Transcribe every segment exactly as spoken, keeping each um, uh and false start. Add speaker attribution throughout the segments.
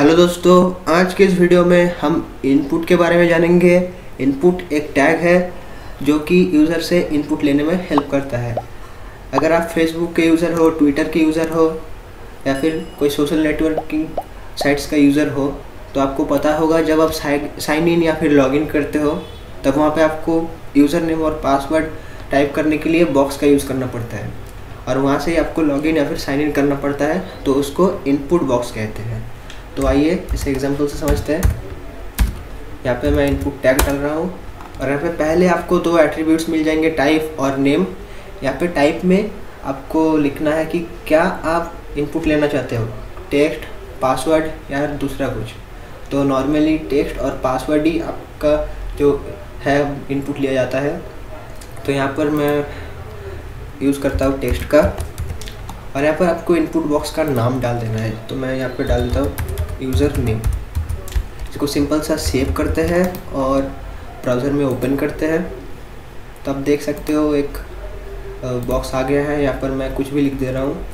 Speaker 1: Hello दोस्तों, आज के इस वीडियो में हम इनपुट के बारे में जानेंगे। इनपुट एक टैग है जो कि यूज़र से इनपुट लेने में हेल्प करता है। अगर आप फेसबुक के यूज़र हो, ट्विटर के यूज़र हो या फिर कोई सोशल नेटवर्किंग साइट्स का यूज़र हो तो आपको पता होगा जब आप साइन इन या फिर लॉगिन करते हो तब वहाँ पे आपको यूज़र नेम और पासवर्ड टाइप करने के लिए बॉक्स का यूज़ करना पड़ता है और वहाँ से ही आपको लॉगिन या फिर साइन इन करना पड़ता है, तो उसको इनपुट बॉक्स कहते हैं। तो आइए इसे एग्जांपल से समझते हैं। यहाँ पे मैं इनपुट टैग डाल रहा हूँ और यहाँ पे पहले आपको दो एट्रीब्यूट्स मिल जाएंगे, टाइप और नेम। यहाँ पे टाइप में आपको लिखना है कि क्या आप इनपुट लेना चाहते हो, टेक्स्ट, पासवर्ड या दूसरा कुछ। तो नॉर्मली टेक्स्ट और पासवर्ड ही आपका जो है इनपुट लिया जाता है। तो यहाँ पर मैं यूज़ करता हूँ टेक्स्ट का और यहाँ पर आपको इनपुट बॉक्स का नाम डाल देना है। तो मैं यहाँ पर डाल देता हूँ यूज़र नेम। इसको सिंपल सा सेव करते हैं और ब्राउज़र में ओपन करते हैं। तो आप देख सकते हो एक बॉक्स आ गया है। यहाँ पर मैं कुछ भी लिख दे रहा हूँ।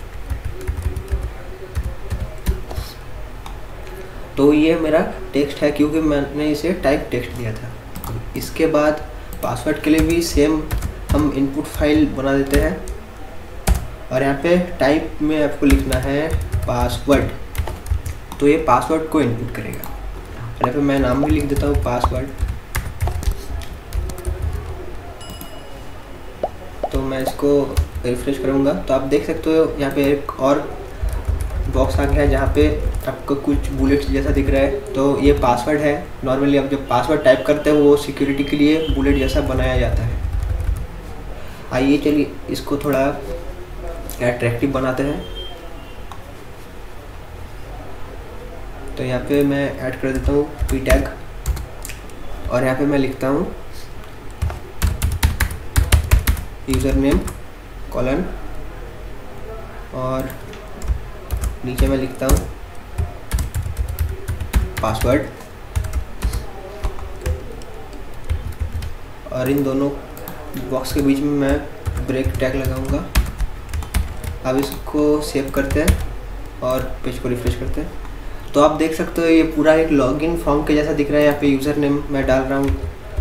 Speaker 1: तो ये मेरा टेक्स्ट है क्योंकि मैंने इसे टाइप टेक्स्ट दिया था। इसके बाद पासवर्ड के लिए भी सेम हम इनपुट फाइल बना देते हैं और यहाँ पे टाइप में आपको लिखना है पासवर्ड। तो ये पासवर्ड को इनपुट करेगा और यहाँ पे मैं नाम भी लिख देता हूँ पासवर्ड। तो मैं इसको रिफ्रेश करूँगा तो आप देख सकते हो यहाँ पे एक और बॉक्स आ गया है जहाँ पे आपको कुछ बुलेट्स जैसा दिख रहा है। तो ये पासवर्ड है। नॉर्मली आप जब पासवर्ड टाइप करते हो वो सिक्योरिटी के लिए बुलेट जैसा बनाया जाता है। आइए चलिए इसको थोड़ा अट्रैक्टिव बनाते हैं। तो यहाँ पे मैं ऐड कर देता हूँ पी टैग और यहाँ पे मैं लिखता हूँ यूज़र नेम कॉलन और नीचे मैं लिखता हूँ पासवर्ड और इन दोनों बॉक्स के बीच में मैं ब्रेक टैग लगाऊंगा। अब इसको सेव करते हैं और पेज को रिफ्रेश करते हैं। तो आप देख सकते हो ये पूरा एक लॉगिन फॉर्म के जैसा दिख रहा है। यहाँ पे यूज़र नेम मैं डाल रहा हूँ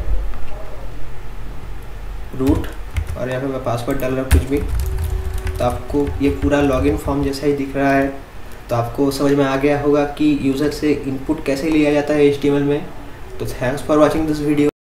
Speaker 1: रूट और यहाँ पे मैं पासवर्ड डाल रहा हूँ कुछ भी। तो आपको ये पूरा लॉगिन फॉर्म जैसा ही दिख रहा है। तो आपको समझ में आ गया होगा कि यूज़र से इनपुट कैसे लिया जाता है एच टी एम एल में। तो thanks for watching this video.